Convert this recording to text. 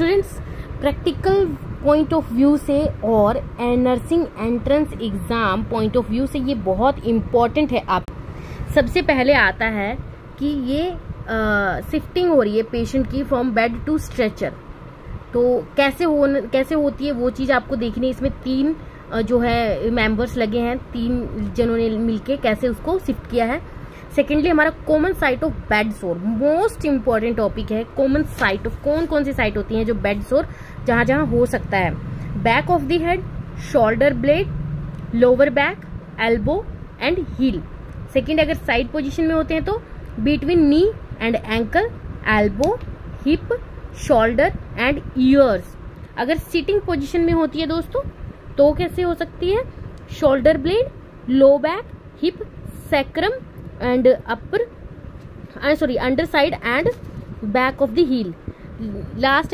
Students, practical point of view से और nursing entrance exam point of view से ये बहुत इम्पॉर्टेंट है। आप सबसे पहले आता है कि ये शिफ्टिंग हो रही है पेशेंट की फ्रॉम बेड टू स्ट्रेचर, तो कैसे होती है वो चीज़ आपको देखनी है। इसमें 3 जो है मेंबर्स लगे हैं, 3 जनों ने मिलके कैसे उसको शिफ्ट किया है। सेकेंडली हमारा common site of bed sore, most important topic है। कॉमन साइट ऑफ कौन सी साइट होती है जो बेड सोर जहां जहां हो सकता है। Back of the head, shoulder blade, lower back, elbow and heel. Second, अगर साइड पोजीशन में होते हैं तो between knee and ankle, elbow, hip, shoulder and ears. अगर सिटिंग पोजीशन में होती है दोस्तों तो कैसे हो सकती है? Shoulder blade, low back, hip, sacrum and under side and back of the heel. Last